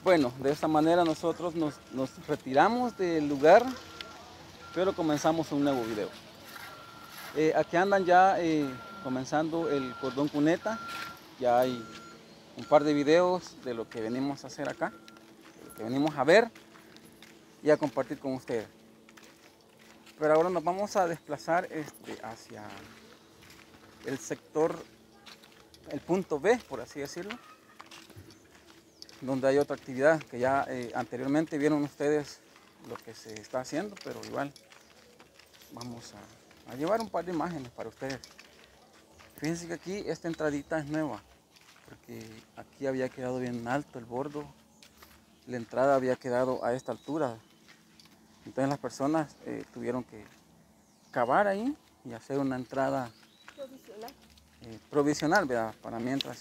Bueno, de esta manera nosotros nos retiramos del lugar, pero comenzamos un nuevo video. Aquí andan ya comenzando el cordón cuneta. Ya hay un par de videos de lo que venimos a hacer acá, de lo que venimos a ver y a compartir con ustedes. Pero ahora nos vamos a desplazar hacia el sector, el punto B, por así decirlo, donde hay otra actividad que ya anteriormente vieron ustedes lo que se está haciendo, pero igual vamos a llevar un par de imágenes para ustedes. Fíjense que aquí esta entradita es nueva, porque aquí había quedado bien alto el bordo, la entrada había quedado a esta altura, entonces las personas tuvieron que cavar ahí y hacer una entrada provisional, ¿verdad? Para mientras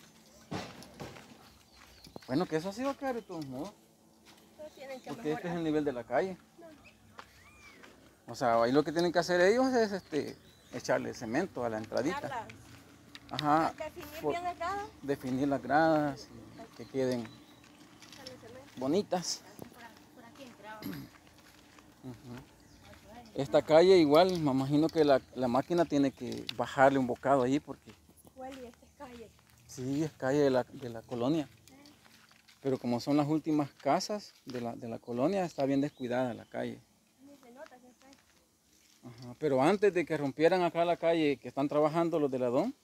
bueno, que eso sí va a quedar de todos modos, porque este es el nivel de la calle. O sea, ahí lo que tienen que hacer ellos es echarle cemento a la entradita. Ajá. Definir bien las gradas. Definir las gradas y que queden bonitas. Por aquí entraba. Esta calle igual, me imagino que la máquina tiene que bajarle un bocado ahí porque... Huele, esta es calle. Sí, es calle de la colonia. Pero como son las últimas casas de la colonia, está bien descuidada la calle. Ni se nota que es calle. Ajá, pero antes de que rompieran acá la calle que están trabajando los de la DOM,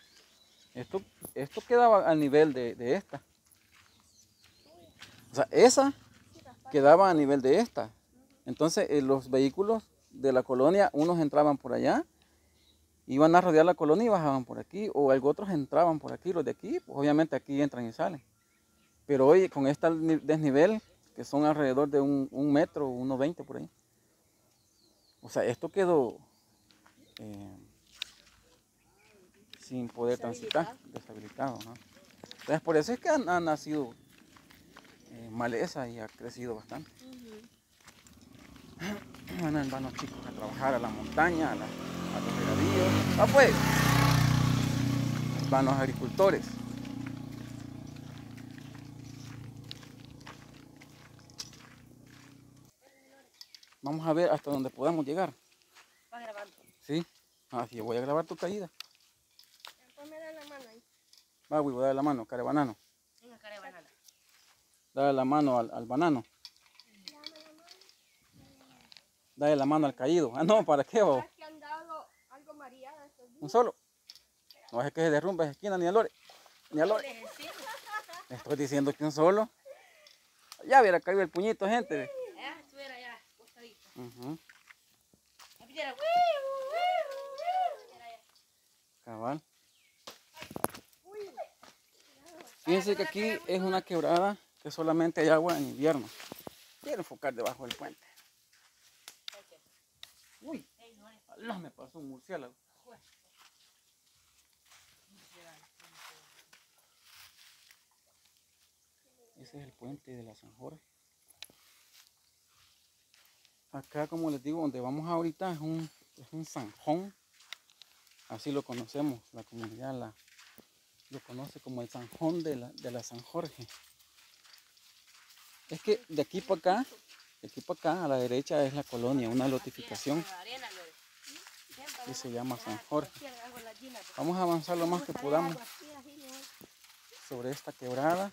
esto quedaba al nivel de esta. O sea, esa quedaba a nivel de esta. Entonces los vehículos de la colonia, unos entraban por allá, iban a rodear la colonia y bajaban por aquí, o algo otros entraban por aquí, los de aquí, pues obviamente aquí entran y salen. Pero hoy con este desnivel, que son alrededor de un metro, 1,20 por ahí. O sea, esto quedó sin poder transitar, deshabilitado, ¿no? Entonces por eso es que han nacido maleza y ha crecido bastante. Van los chicos a trabajar a la montaña, a los regadíos. Pues, van los agricultores. Vamos a ver hasta donde podamos llegar. Va grabando. Sí. Así voy a grabar tu caída. Después me da la mano ahí. Va, voy a darle la mano, cara de banano. Venga, cara de banana. Dale la mano al banano. Dale la mano al caído. Ah, no, ¿para qué, vos? Es que han dado algo mareada estos días. Un solo. No es que se derrumbe esa esquina ni a Lore. Ni a Lore. Le estoy diciendo que un solo. Ya hubiera caído el puñito, gente. Estuviera ya, acostadito. Cabal. Fíjense que aquí es una quebrada que solamente hay agua en invierno. Quiero enfocar debajo del puente. Uy, Allah, me pasó un murciélago. Ese es el puente de la San Jorge. Acá, como les digo, donde vamos ahorita es un zanjón. Así lo conocemos, la comunidad lo conoce como el zanjón de la San Jorge. Es que de aquí para acá, a la derecha es la colonia, una lotificación que se llama San Jorge. Vamos a avanzar lo más que podamos sobre esta quebrada.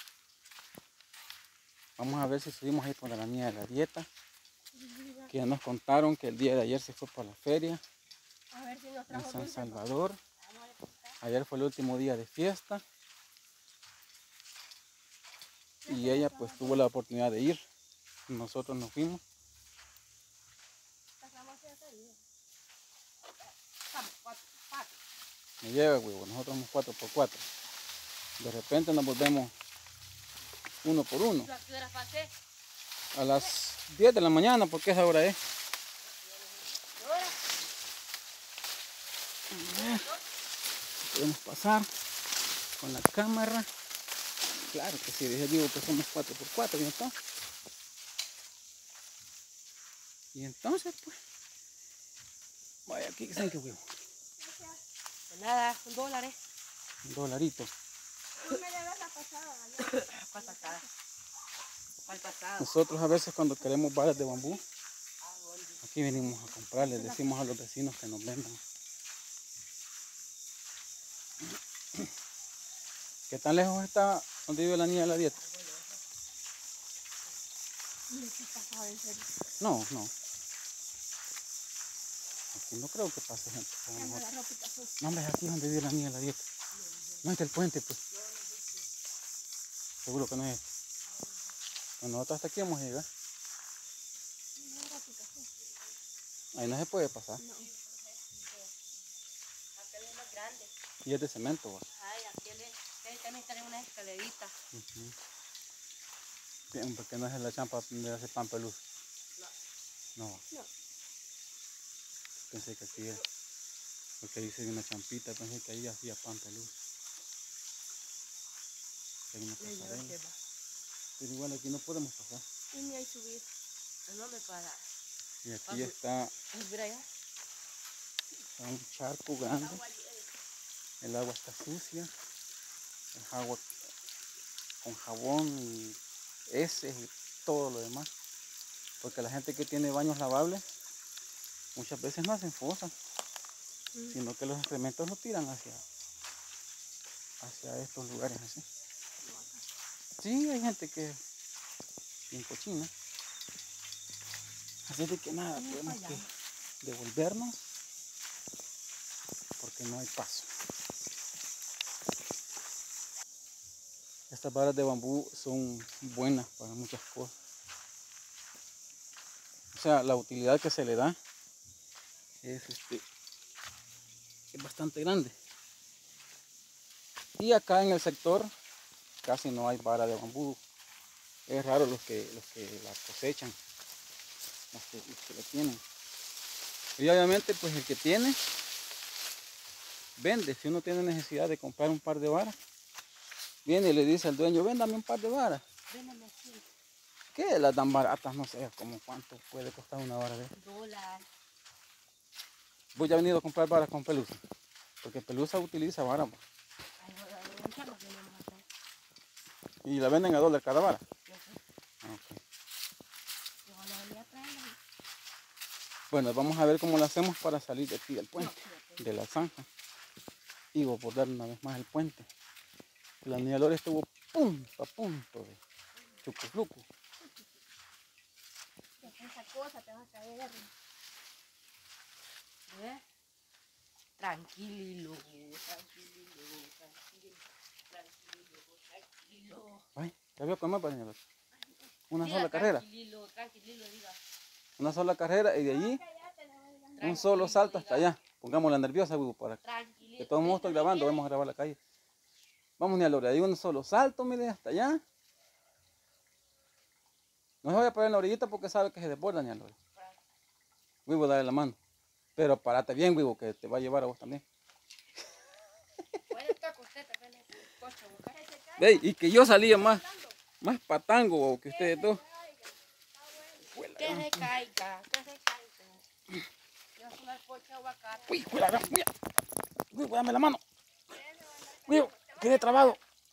Vamos a ver si subimos ahí con la niña de la dieta, que ya nos contaron que el día de ayer se fue para la feria en San Salvador. Ayer fue el último día de fiesta y ella pues tuvo la oportunidad de ir. Nosotros nos fuimos. Me llega, huevo, nosotros somos 4x4. De repente nos volvemos 1 por 1. ¿A qué hora pasé? A las 10 de la mañana, porque esa hora es. Podemos pasar con la cámara. Claro que sí, les digo que somos 4x4, y entonces pues, vaya aquí, ¿saben qué huevo? Pues nada, $1. $1. No me le das la pasada, ¿no? ¿Cuál pasada? Al pasado. Nosotros a veces cuando queremos varas de bambú, aquí venimos a comprar, les decimos a los vecinos que nos vendan. ¿Qué tan lejos está donde vive la niña de la dieta? No, no. Aquí no creo que pase gente como nosotros. No, hombre, es aquí donde vive la niña de la dieta. No es del puente, pues. Seguro que no es este. Bueno, nosotros hasta aquí vamos a llegar. Ahí no se puede pasar. Aquel es más grande. Y es de cemento, ¿va? Ay, aquel también tiene una escalerita. Bien, porque no es la champa donde hace pan peludo. No. No. Pensé que aquí era. Porque ahí se ve una champita, pensé que ahí hacía pan peludo. Hay una pasarela. Pero igual aquí no podemos pasar. Y ni hay subir. No me para. Y aquí está Mira allá. un charco grande. El agua está sucia. El agua con jabón y heces y todo lo demás. Porque la gente que tiene baños lavables muchas veces no hacen fosas, sino que los excrementos los tiran hacia estos lugares así. Sí, hay gente que es bien cochina. Así de que nada, tenemos que devolvernos porque no hay paso. Estas varas de bambú son buenas para muchas cosas. O sea, la utilidad que se le da es bastante grande. Y acá en el sector casi no hay vara de bambú. Es raro los que la cosechan, los que la tienen. Y obviamente pues el que tiene vende. Si uno tiene necesidad de comprar un par de varas, viene y le dice al dueño, véndame un par de varas. Véndame aquí. ¿Qué? Las dan baratas, no sé, como cuánto puede costar una vara de eso. $1. Vos ya has venido a comprar varas con Pelusa, porque Pelusa utiliza varas. Y la venden a $1 cada vara. Okay. Bueno, vamos a ver cómo lo hacemos para salir de aquí del puente, de la zanja. Y voy a bordar una vez más el puente. La niña Lore estuvo punto a punto de chucufluco. Esa cosa te va a caer. ¿Ves? Tranquilo, tranquilo. Ay, ¿ya vio cómo para niña? Una sola carrera. Tranquilo, diga. Una sola carrera y de allí un solo salto hasta allá. Pongámosla nerviosa, para que todo el mundo esté grabando, vamos a grabar la calle. Vamos, niña Lore, ahí un solo salto, mire, hasta allá. No se vaya a poner en la orillita porque sabe que se desborda, niña Lore. Vivo, dale la mano. Pero párate bien, Vivo, que te va a llevar a vos también. Ey, y que yo salía más patango que ustedes dos. Que se caiga, que se caiga. Yo soy el pocho aguacate. Uy, Vivo, dame la mano. Vivo, quedé trabado.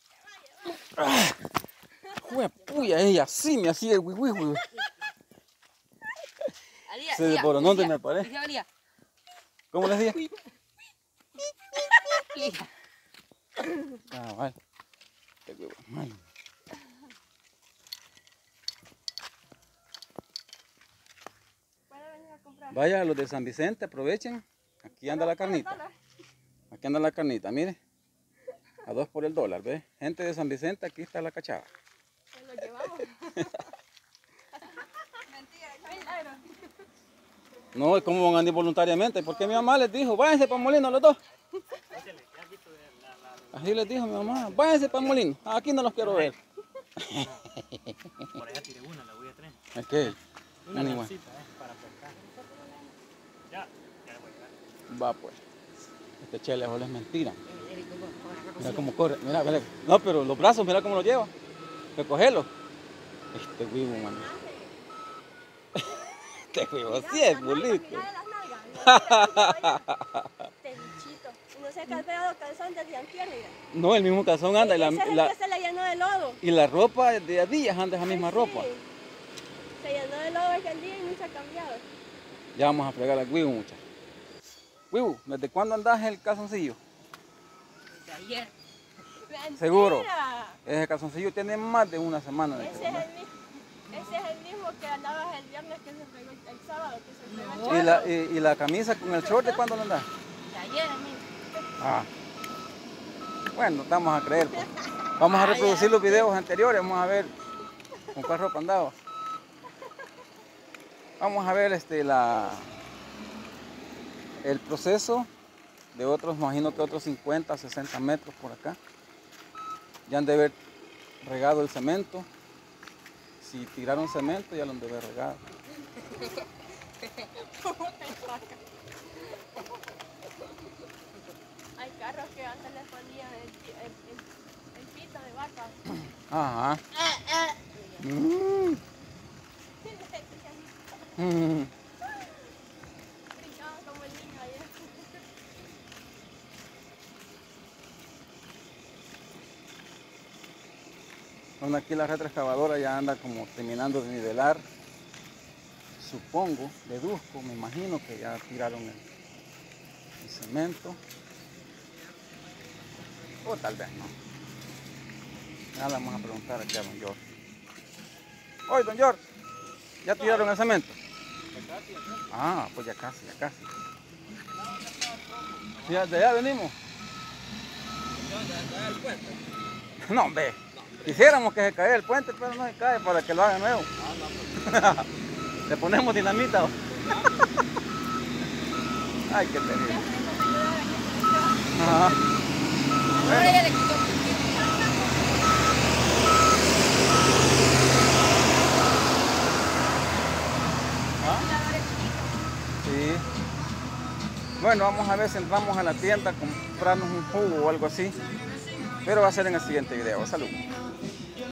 Puya, ella sí me hacía el güey. Se desboronó donde me paré. ¿Cómo les dije? Ah, vale. Qué huevo, malo. Vaya, los de San Vicente, aprovechen. Aquí anda la carnita. Aquí anda la carnita, mire. A $2 por el dólar, ¿ves? Gente de San Vicente, aquí está la cachada. Se lo llevamos. Mentira, No, ¿cómo van a ir voluntariamente? Porque mi mamá les dijo, váyanse para Molino los dos. Así les dijo mi mamá, váyanse para Molino, aquí no los quiero ver. Por allá tiré una, la voy a traer. Ok. Una Anyway. lancita, para pescar. Ya voy a llegar. Va pues. Este chelejo es mentira. Mira cómo corre, mira. No, pero los brazos, mira cómo los lleva. Recogelo. Este vivo, mano. Este vivo sí es bulito. Este bichito. ese calzón desde antier, mira. No, el mismo calzón anda. Ese es el que se le llenó de lodo. Y la ropa de a días anda esa misma ropa. Sí. Se llenó de lodo aquel día y no se ha cambiado. Ya vamos a fregar al Wibu, muchachos. Wibu, ¿desde cuándo andas el calzoncillo? De ayer. ¿Seguro? Ese calzoncillo tiene más de una semana. Ese es el mismo que andabas el viernes que se pegó el sábado que se pegó el chorro. ¿Y la camisa con el short de cuándo lo andas? De ayer, amigo. Ah. Bueno, vamos a creer. Pues. Vamos a reproducir los videos anteriores, vamos a ver con cuál ropa andaba. Vamos a ver el proceso de otros, imagino que otros 50, 60 metros por acá. Ya han de haber regado el cemento. Si tiraron cemento, ya lo han de haber regado. Hay carros que antes les ponían el pito de vaca. Ajá. Brincaban como el niño ayer. Bueno, aquí la retroexcavadora ya anda como terminando de nivelar. Supongo, deduzco, me imagino que ya tiraron el cemento. O tal vez no. Ya le vamos a preguntar aquí a don George. Oye, don George, ¿ya tiraron el cemento? Ah, pues ya casi, ya casi. ¿Ya de allá venimos? No, hombre. Quisiéramos que se caiga el puente, pero no se cae para que lo haga nuevo. Le ponemos dinamita. Ay, qué terrible. Ajá. Ahora ya le quitó. Sí. Bueno, vamos a ver si entramos a la tienda a comprarnos un jugo o algo así. Pero va a ser en el siguiente video. Salud.